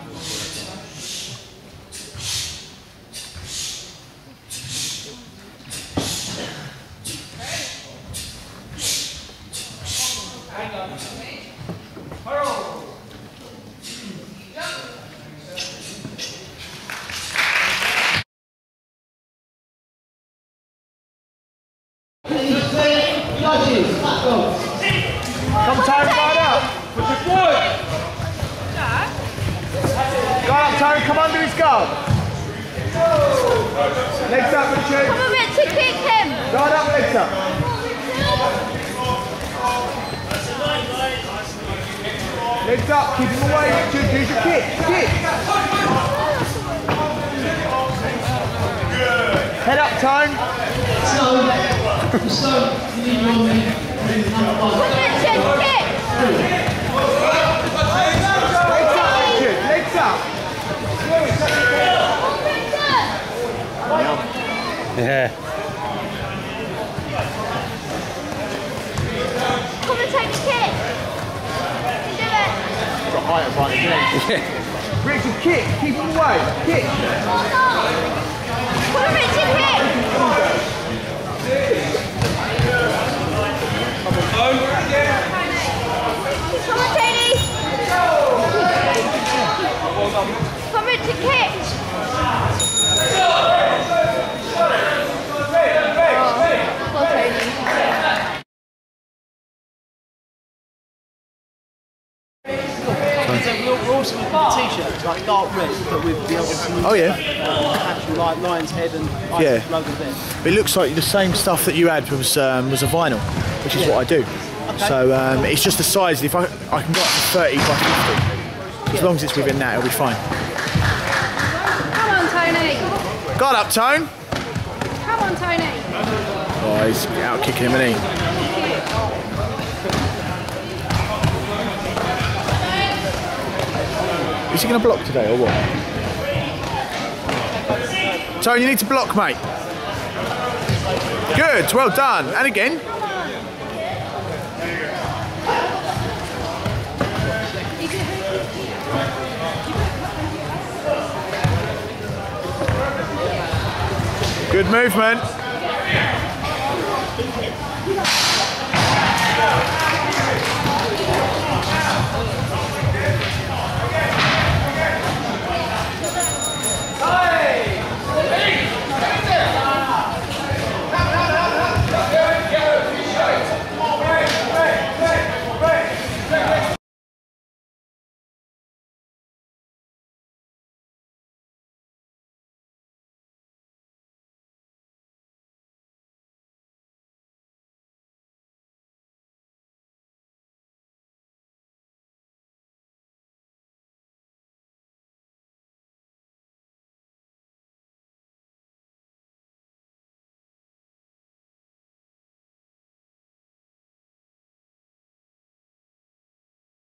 Come Tony, guard up. Push it forward. Guard up, Tony, come under his guard. Legs up, Richard. Come on, Richard, kick him. Guard up, legs up. Legs up, keep him away, Richard. Use your kick. Head up, Tone. So, you need 1 minute. Richard, kick. Legs up. Yeah. Come and take the kick. You do it. Got height advantage. Richard, kick. Keep him away. Kick. Come on, Richard, kick. Come on, Tony. Come, Richard, kick. We're also looking at t-shirts, like dark red, but with the Oh yeah. actual like lion's head and Yeah. logo there. It looks like the same stuff that you had was a vinyl, which is what I do. Okay. So it's just the size. If I can go up to 30 by 50, as long as it's within that, it'll be fine. Come on, Tony. Guard up, Tone. Come on, Tony. Oh, he's out kicking him, isn't he? Is he going to block today or what? Tone, you need to block, mate. Good, well done. And again. Good movement.